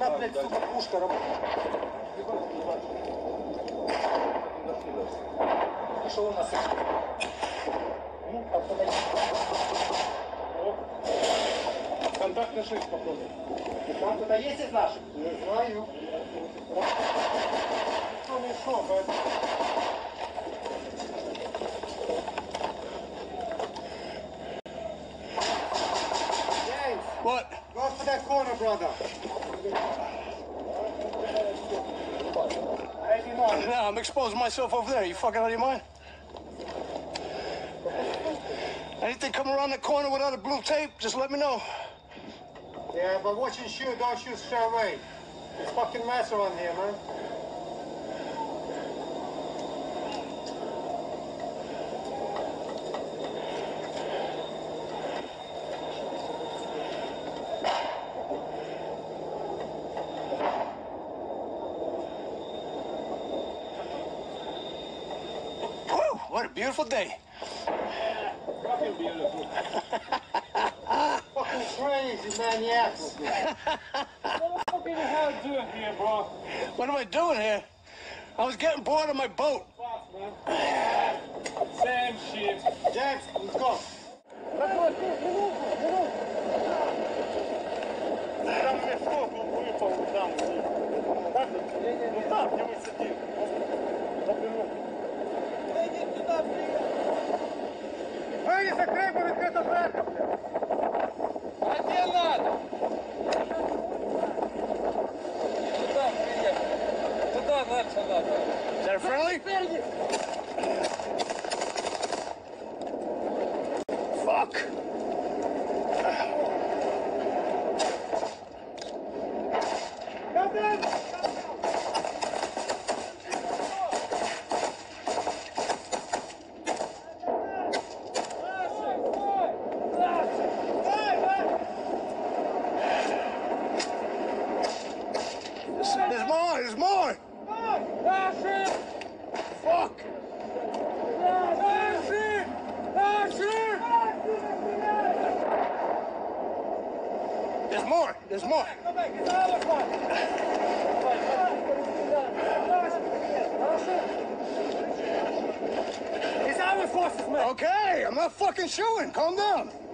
Одна, блядь, сука, пушка работает. И что у нас? Ну, там подойди. Контактная 6 попробуй. Там кто-то есть из наших? Не знаю. Что не шо, поэтому... What? Go for that corner, brother. No, I'm exposing myself over there. You fucking out of your mind? Anything come around the corner without a blue tape, just let me know. Yeah, but watching shoot, don't shoot straight away. It's fucking mess around here, man. Whew, what a beautiful day. Fucking beautiful. Fucking crazy maniacs. What the fuck are the hell doing here, bro? What am I doing here? I was getting bored on my boat. Fuck, man. Same shit. James, let's go. Там мешок, он выпал там. Так? Ну там, где мы сидим. Заберем. Иди туда, блядь. Эй, закрой, будет это брака, блядь. А где надо? Туда, приехали. Туда, надо. Is that a friendly? Fuck. Come in! There's more. Fuck. There's more. It's our forces, man. Okay, I'm not fucking shooting. Calm down.